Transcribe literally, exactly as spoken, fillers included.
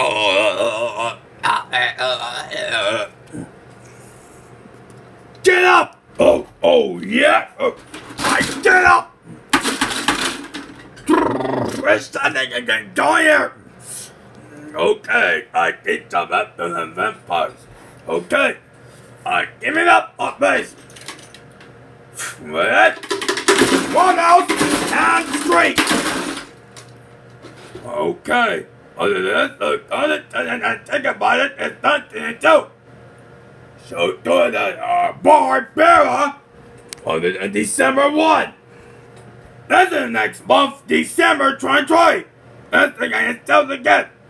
Get up! Oh, oh yeah! Oh, I get up! There's something again, go here! Okay, I keep some after the vampires. Okay, I give it up on base. Wait. One out and straight. Okay. Other than that, look on it and think about it. It's nothing to do. So do that, uh, Barbara. Other than December first. That's the next month, December twenty twenty. That's the thing I can tell again.